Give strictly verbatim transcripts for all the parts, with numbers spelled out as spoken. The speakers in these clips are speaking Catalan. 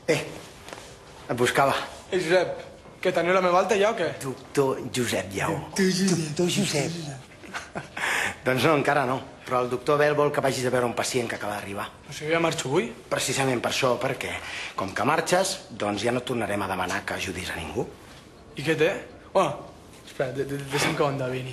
Bé, et buscava. Ei, Josep, què, teniu la meva alta ja o què? Doctor Josep Lleó. Tu, Josep. Doctor Josep. Doncs no, encara no. Però el doctor Bel vol que vagis a veure un pacient que acaba d'arribar. O sigui, ja marxo avui? Precisament per això, perquè com que marxes, doncs ja no tornarem a demanar que ajudis a ningú. I què té? Bueno, espera, de, de, deixa'm que ho endevini.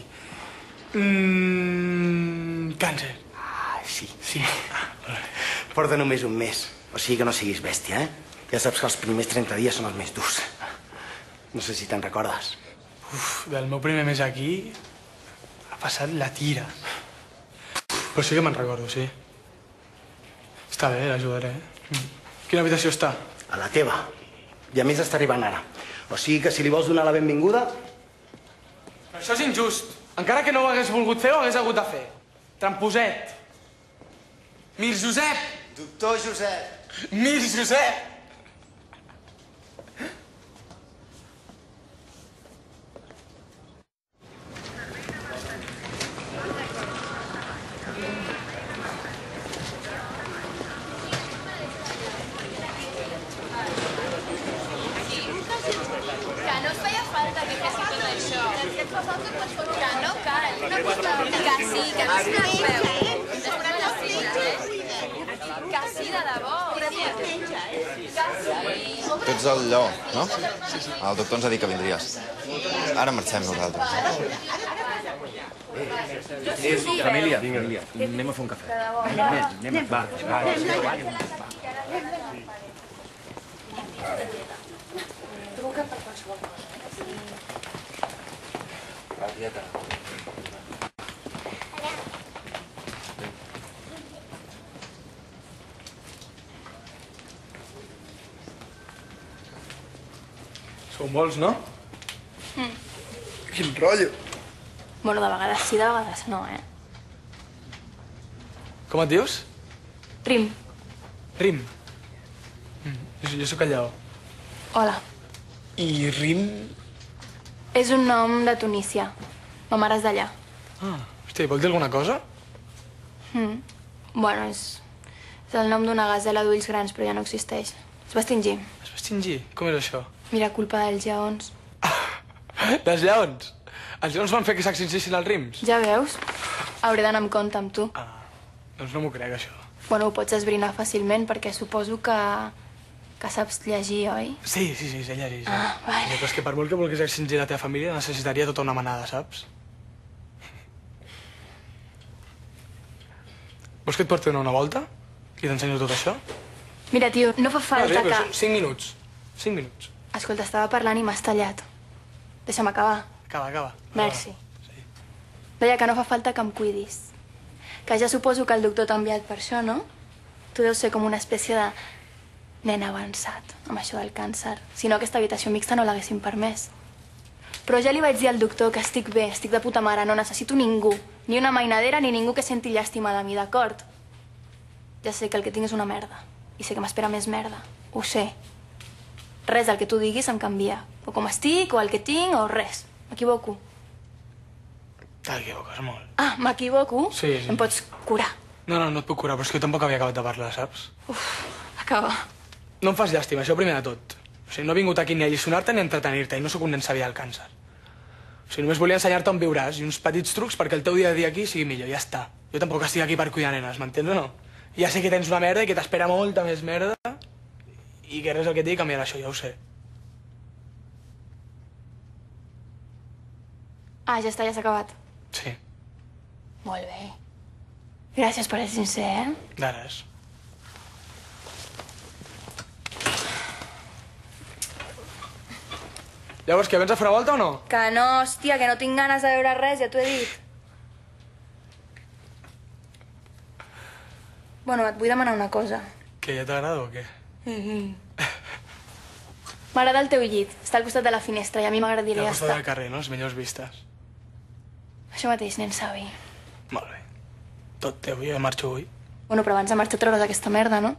Mmm... Càncer. Ah, sí. Sí. Ah, Porta només un mes. O sigui que no siguis bèstia, eh? Ja saps que els primers trenta dies són els més durs. No sé si te'n recordes. Uf, del meu primer mes aquí ha passat la tira. Però sí que me'n recordo, sí. Està bé, l'ajudaré. Quina habitació està? A la teva. I a més està arribant ara. O sigui que si li vols donar la benvinguda... Però això és injust. Encara que no ho hagués volgut fer, ho hagués hagut de fer. Tramposet. Mir Josep. Doctor Josep. Mir Josep. Tu ets el Lleó, no? El doctor ens ha dit que vindries. Ara marxem nosaltres. Eh, família, família, anem a fer un cafè. Anem, anem, va, va, va. Truca per qualsevol cosa. Va, tieta. Sou molts, no? Mm. Quin rotllo. Bueno, de vegades sí, de vegades no, eh? Com et dius? Rim. Rim. Mm. Jo, jo sóc el Lleó. Hola. I Rim... És un nom de Tunísia. Ma mare és d'allà. Ah, hòstia, vol dir alguna cosa? Mm. Bueno, és... és el nom d'una gasela d'ulls grans, però ja no existeix. Es va extingir. Es va extingir? Com és això? Mira, culpa dels lleons. Dels lleons? Els lleons van fer que s'extingissin els rims? Ja veus? Hauré d'anar amb compte amb tu. Ah, doncs no m'ho crec, això. Bueno, ho pots esbrinar fàcilment, perquè suposo que... que saps llegir, oi? Sí, sí, sí, sé llegir. Sí. Ah, vale. Però és que per molt que volgués extingir la teva família necessitaria tota una manada, saps? Vols que et porti a donar una volta? I t'ensenyo tot això? Mira, tio, no fa falta no, sí, que... Són cinc minuts. Cinc minuts. Escolta, estava parlant i m'has tallat. Deixa'm acabar. Acaba, acaba. Merci. Sí. Deia que no fa falta que em cuidis. Que ja suposo que el doctor t'ha enviat per això, no? Tu deus ser com una espècie de nen avançat, amb això del càncer. Si no, aquesta habitació mixta no l'haguessin permès. Però ja li vaig dir al doctor que estic bé, estic de puta mare, no necessito ningú. Ni una mainadera ni ningú que senti llàstima de mi, d'acord? Ja sé que el que tinc és una merda. I sé que m'espera més merda. Ho sé. Res del que tu diguis em canvia. O com estic, o el que tinc, o res. M'equivoco. T'equivoques molt. Ah, m'equivoco? Sí, sí. Em pots curar. No, no, no et puc curar, però és que jo tampoc havia acabat de parlar, saps? Uf, acaba. No em fas llàstima, això primer de tot. O sigui, no he vingut aquí ni a alliçonar-te ni a entretenir-te, i no sóc un nen savi del càncer. O sigui, només volia ensenyar-te on viuràs i uns petits trucs perquè el teu dia a dia aquí sigui millor, ja està. Jo tampoc estic aquí per cuidar nenes, m'entens o no? Ja sé que tens una merda i que t'espera molta més merda i que res el que et digui canviarà això, ja ho sé. Ah, ja està, ja s'ha acabat. Sí. Molt bé. Gràcies per ser sincer, eh? De res. Llavors, què, vens a fer una volta o no? Que no, hòstia, que no tinc ganes de veure res, ja t'ho he dit. Bueno, et vull demanar una cosa. Que ja t'agrada o què? M'agrada el teu llit. Està al costat de la finestra i a mi m'agradaria Al costat estar. del carrer, no? Les millors vistes. Això mateix, nen savi. Molt bé. Tot teu, jo marxo avui. Bueno, però abans de marxar treure's aquesta merda, no?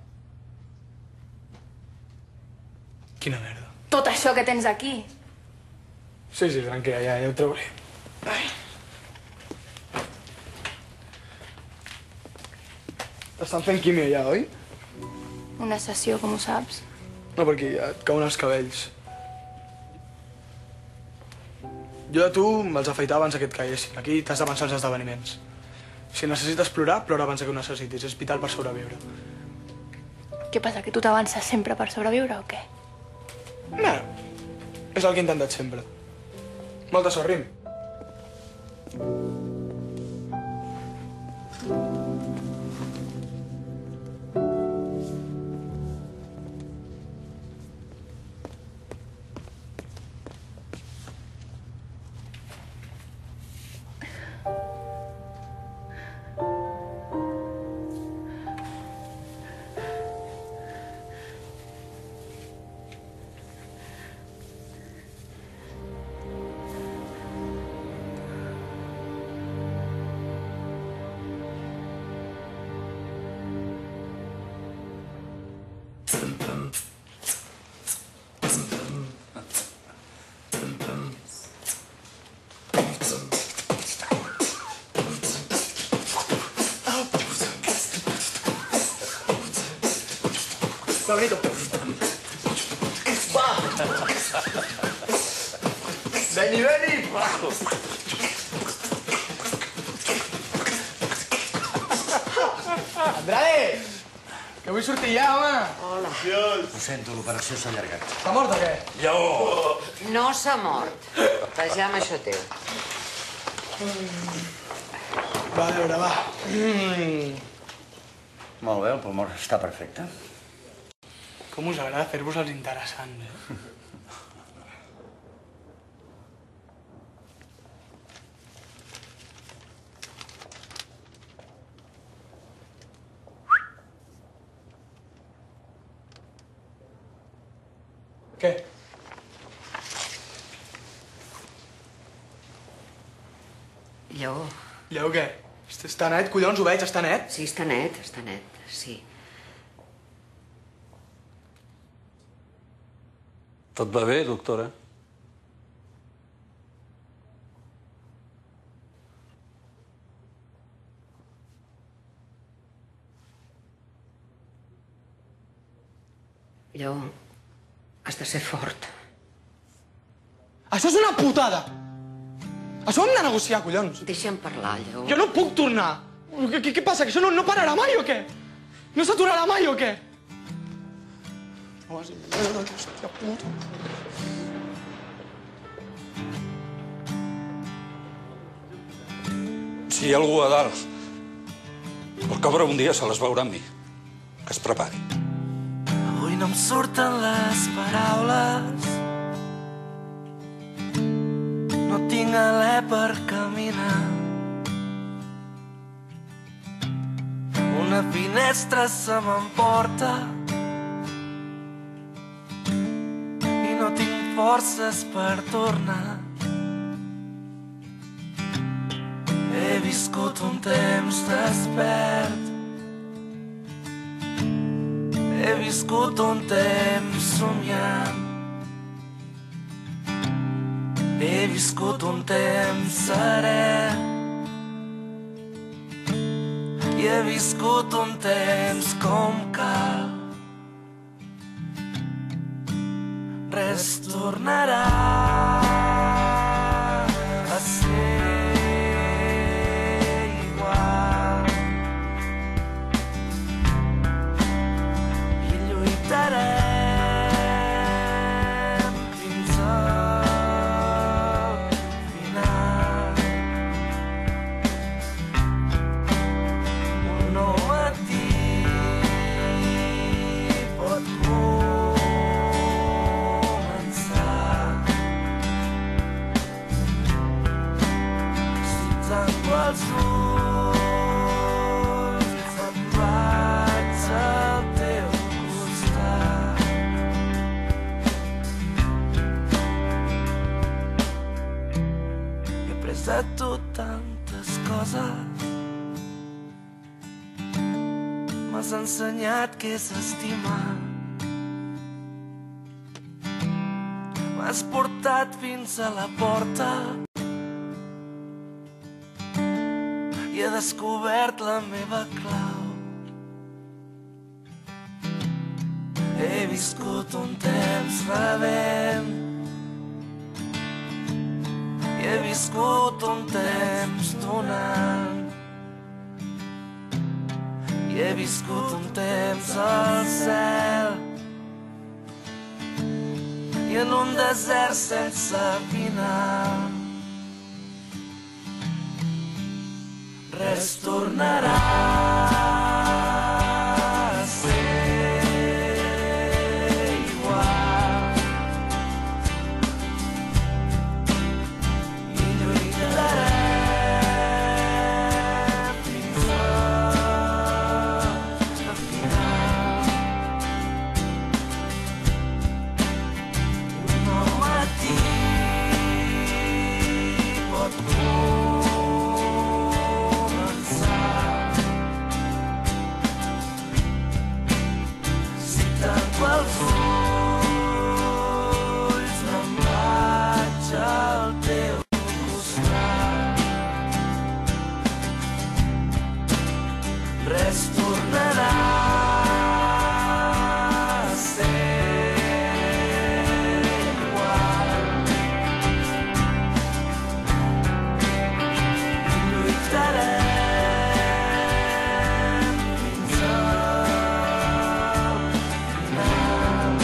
Quina merda. Tot això que tens aquí. Sí, sí, tranquil·la, ja, ja ho trauré. Ai. T'estan fent quimio ja, oi? Una sessió, com ho saps? No, perquè ja et cauen els cabells. Jo a tu me'ls afaitar abans que et caiguessin. Aquí t'has de pensar els esdeveniments. Si necessites plorar, plora abans que ho necessitis. És vital per sobreviure. Què passa, que tu t'avances sempre per sobreviure o què? No, és el que he intentat sempre. Molta sort, Rim. Va, Benito. Va! Veni, veni! Andrade! Que vull sortir ja, home! Hola. Ho sento, l'operació s'ha allargat. Està mort o què? Lleó! No s'ha mort. Vejam això teu. Va, a veure, va. Mm. Molt bé, el pulmó està perfecte. Com us agrada fer-vos els interessants, eh? Què? Lleó. Lleó, què? Està net, collons, ho veig, està net? Sí, està net, està net, sí. Tot va bé, doctora? Lleó, has de ser fort. Això és una putada! Això ho hem de negociar, collons! Deixa'm parlar, Lleó. Jo no puc tornar! Què, què, què passa, que això no, no pararà mai o què? No s'aturarà mai o què? No, hòstia puta. Si hi ha algú a dalt, el cobra un dia se les veurà amb mi. Que es prepari. Avui no em surten les paraules. No tinc alè per caminar. Una finestra se m'emporta i no tinc forces per tornar. He viscut un temps despert. He viscut un temps somiant. He viscut un temps serè. I he viscut un temps com cal. Res tornarà a ser igual. I lluitarem fins al final. Un nou matí pot començar. Si tanco els ulls et vaig al teu costat. He après de tu tantes coses. M'has ensenyat què és estimar. M'has portat fins a la porta i he descobert la meva clau. He viscut un temps rebent i he viscut un temps donant i he viscut un temps al cel i en un desert sense final. Res tornarà a ser igual i lluitarem fins al final. Un nou matí pot els ulls me'n vaig al teu costat. Res tornarà a ser igual. Lluitarem fins al final.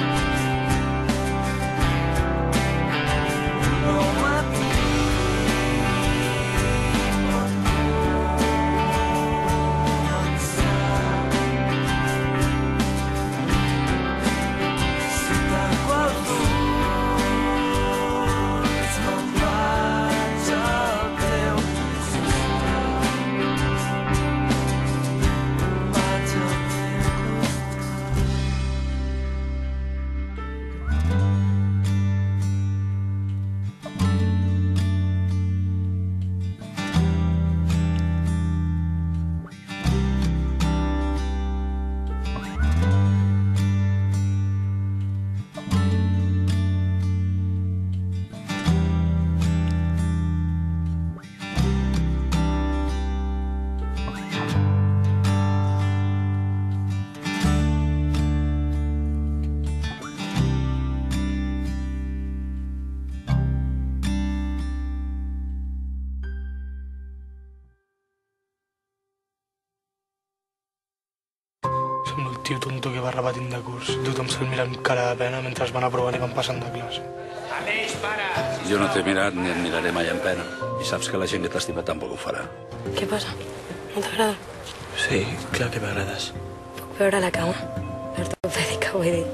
Sembla el tio tonto que va repetint de curs. Tothom se'l mira amb cara de pena mentre es van aprovant i van passant de classe. Aleix, para! Jo no t'he mirat ni et miraré mai amb pena. I saps que la gent que t'estima tampoc ho farà. Què passa? No t'agrada? Sí, clar que m'agrades. Puc veure la cama? Ortopèdica, vull dir.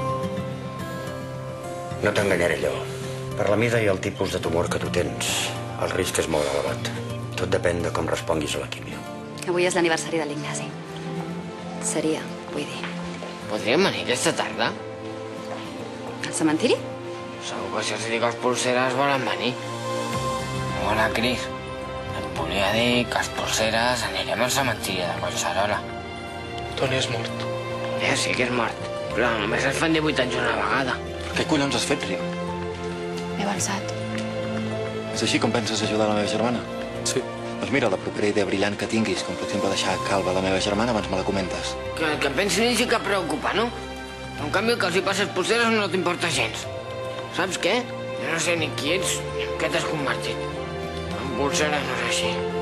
No t'enganyaré, allò. Per la mida i el tipus de tumor que tu tens, el risc és molt elevat. Tot depèn de com responguis a la quimio. Avui és l'aniversari de l'Ignasi. Seria, vull dir. Podríem venir aquesta tarda? Al cementiri? Segur que si els dic els pulseres volen venir. Hola, Cris. Et volia dir que els pulseres anirem al cementiri de Collserola. Toni és mort. Ja sé que és mort, però només es fan divuit anys una vegada. Què collons has fet, Rim? M'he avançat. És així com penses ajudar la meva germana? Sí. Doncs mira, la propera idea brillant que tinguis, com per exemple deixar calva la meva germana, abans me la comentes. Que, que pensi ni que preocupa, no? En canvi, que els hi passes pulseres no t'importa gens. Saps què? Jo no sé ni qui ets ni en què t'has convertit. En pulseres no és així.